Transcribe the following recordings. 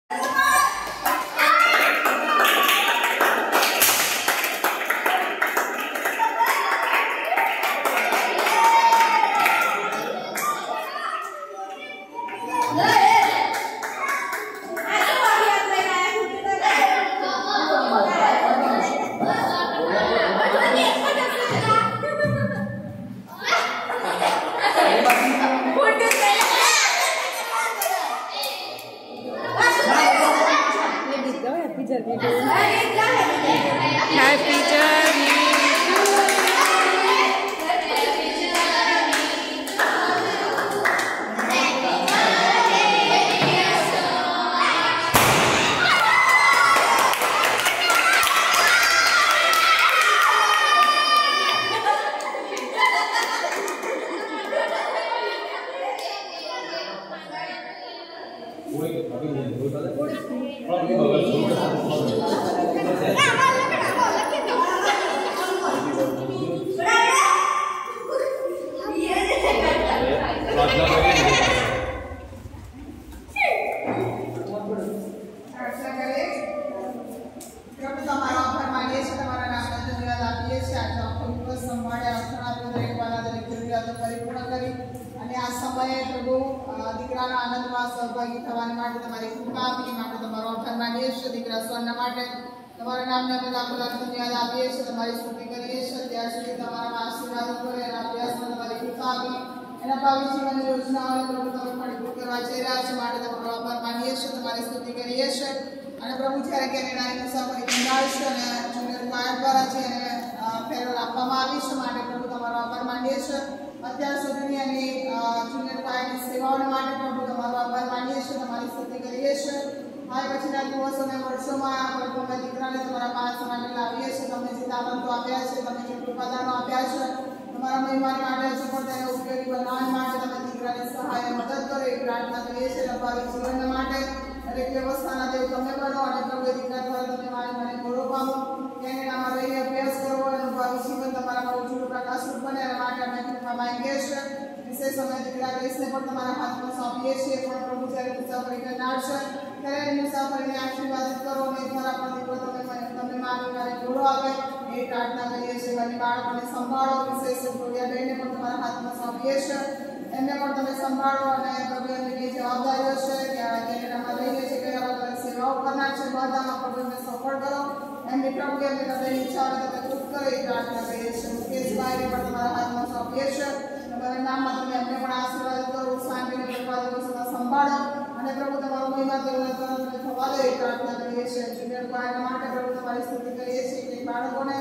सहभागी થવા માટે તમારી કૃપા આપી માટે તમારો આભાર માનીએ છીએ। દીકરા સ્વરના માટે તમારા નામને અમે લાખો લાખ ધન્યવાદ આપીએ છીએ, તમારી સ્તુતિ કરીએ છીએ। ત્યાં સુધી તમારા આશીર્વાદ કરે અને અભ્યાસમાં તમારી કૃપા આપી એના ભાવિ જીવન યોજનાઓને પ્રભુ તમે ફળીભૂત કરવા જઈ રહ્યા છો માટે તમારો આભાર માનીએ છીએ, તમારી સ્તુતિ કરીએ છીએ। અને પ્રભુ જ્યારે કેનેડાની મુસાફરી બંધાવશે અને જુનિયર ફાયર દ્વારા છે અને ફેરવેલ આપવામાં આવી છે માટે પ્રભુ તમારો આભાર માનીએ છીએ। અત્યાર સુધીની અને જુનિયર ફાયરની સેવાઓને માટે પ્રભુ તમારો આભાર માનીએ છીએ, તમારી સ્તુતિ કરીએ છીએ। હવે પછીના દિવસો અને વર્ષોમાં પ્રભુ અમે દીકરાને તમારા પાસે માટે લાવીએ છીએ। તમે જે તાલંતો આપ્યા છે, તમે જે કૃપાદાનો આપ્યા છે, તમારા મહિમાની માટે હજુ પણ તેને ઉપયોગી બનાવવા માટે તમે દીકરાની સહાય મદદ કરો એ પ્રાર્થના કરીએ છીએ। ભાવિ જીવન માટે દરેક વ્યવસ્થાના દેવ તમે બનો અને પ્રભુ દીકરા દ્વારા તમે મારી મને ગૌરવ પામો। કેનેડામાં રહીને અભ્યાસ કરવો અને ભાવિ જીવન તમારા ઉજળું પ્રકાશરૂપ બને એના માટે અમે કૃપા માંગીએ છીએ। વિશેષ અમે દીકરા ગ્રેસને પણ તમારા હાથમાં સોંપીએ છીએ, પણ પ્રભુ જ્યારે મુસાફરી કરનાર છે ત્યારે એની મુસાફરીને આશીર્વાદિત કરો અને તમારા પણ દીકરો તમે મારી મને ગૌરવ આપે એ પ્રાર્થના કરીએ છીએ। બંને બાળકોને સંભાળો, વિશેષ બેનને પણ તમારા હાથમાં સોંપીએ છીએ, એમને પણ તમે સંભાળો અને પ્રભુ એમની જે જવાબદારીઓ છે કે કેનેડામાં રહીને છે કયા અલગ અલગ સેવાઓ કરનાર છે બધામાં પ્રભુ એમને સફળ કરો। એમની પ્રભુ એમની હૃદયની ઈચ્છા તમે પૂર્ણ કરો એ પ્રાર્થના કરીએ છીએ। મુકેશભાઈને પણ તમારા હાથમાં સોંપીએ છીએ, તમારા નામમાં તમે એમને પણ આશીર્વાદ કરો, શાંતિને પ્રભુ દિવસોમાં સંભાળો અને પ્રભુ તમારો મહિમા તેઓને તરત થવા દે એ પ્રાર્થના કરીએ છીએ। જુનિયર ફાયર માટે પ્રભુ તમારી સ્તુતિ કરીએ છીએ કે બાળકોને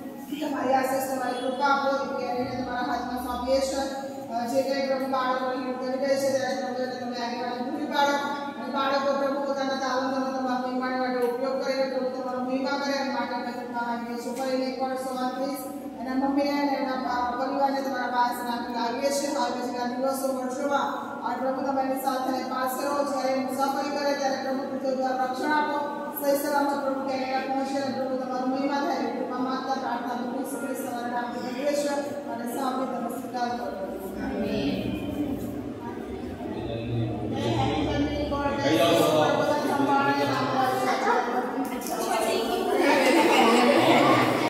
તમારી આશીષ તમારી કૃપા આપો કે એને તમારા હાથમાં સોંપીએ છીએ। જે કંઈ પ્રભુ બાળકોની કરી દે છે ત્યારે પ્રભુ તમે આગળ પૂરી પાડો અને બાળકો પ્રભુ પોતાના તાલંતોનો તમારા મહિમા માટે ઉપયોગ કરીને પ્રભુ તમારો મહિમા કરે એ માટે અમે કૃપા માંગીએ છીએ। ફરીને એકવાર સવાલ પ્લીઝ એના મમ્મીને અને એના પરિવારને તમારા પાસે નામ લાવીએ છીએ। હાલ પછીના દિવસો વર્ષોમાં આ પ્રભુ તમારી સાથે પાસે રહો, જ્યારે મુસાફરી કરે ત્યારે પ્રભુ દ્વારા રક્ષણ આપો, સહી સલામત પ્રભુ કેનેડા પહોંચે અને પ્રભુ તમારો મહિમા થાય કૃપા માંગતા પ્રાર્થના તમારા નામથી કરીએ છીએ અને સાંભળી તમે સ્વીકાર કરો।